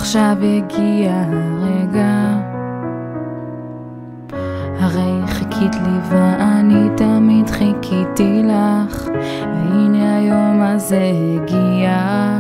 עכשיו הגיע הרגע, הרי חיכית לי ואני תמיד חיכיתי לך, והנה היום הזה הגיע.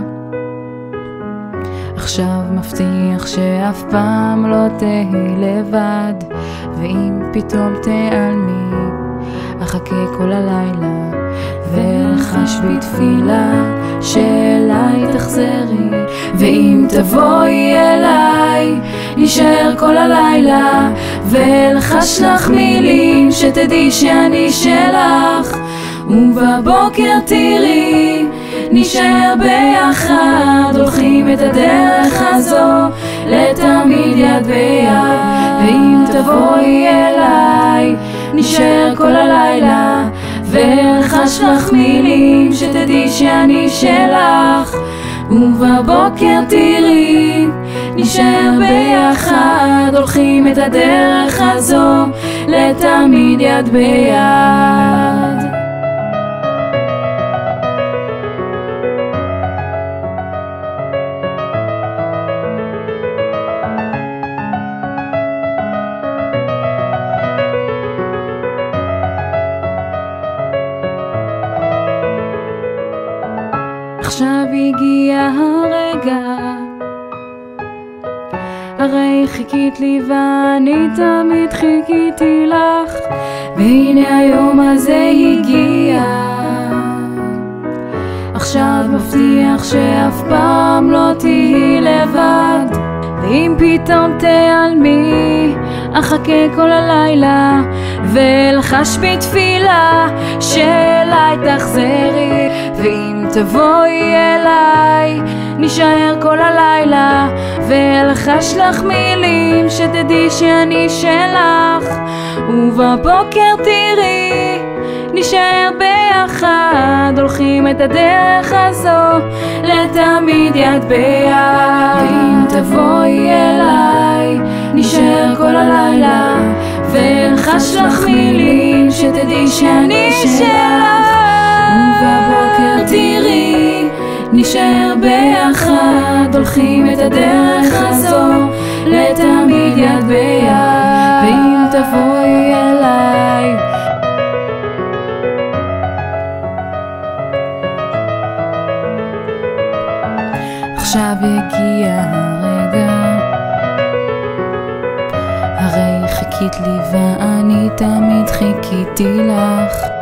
עכשיו מבטיח שאף פעם לא תהי לבד, ואם פתאום תיעלמי אחכה כל הלילה ולחש בתפילה שאליי תחזרי, ואם תבואי אליי נשאר כל הלילה ולחש לך מילים שתדעי שאני שלך, ובבוקר תראי נשאר ביחד, הולכים את הדרך הזו לתמיד יד ביד. ואם תבואי אליי נשאר כל הלילה ולחש לך מילים שתדעי שאני שלך, ובבוקר תראי נשאר ביחד, הולכים את הדרך הזו לתמיד יד ביד. עכשיו הגיע הרגע, הרי חיכית לי ואני תמיד חיכיתי לך, והנה היום הזה הגיע. עכשיו מבטיח שאף פעם לא תהי לבד, ואם פתאום תיעלמי אחכה כל הלילה ולחש בתפילה שאליי תחזרי, ואם תבואי אליי נשאר כל הלילה ולחש לך מילים שתדעי שאני שלך, ובבוקר תראי נשאר ביחד, הולכים את הדרך הזו לתמיד יד ביד. ואם תבואי אליי נשאר כל הלילה ולחש לך מילים שתדעי שאני שלך, ובבוקר תראי נשאר ביחד, הולכים את הדרך הזו לתמיד יד ביד. ואם תבואי אליי עכשיו הגיע הרגע, הרי חיכית לי ואני תמיד חיכיתי לך,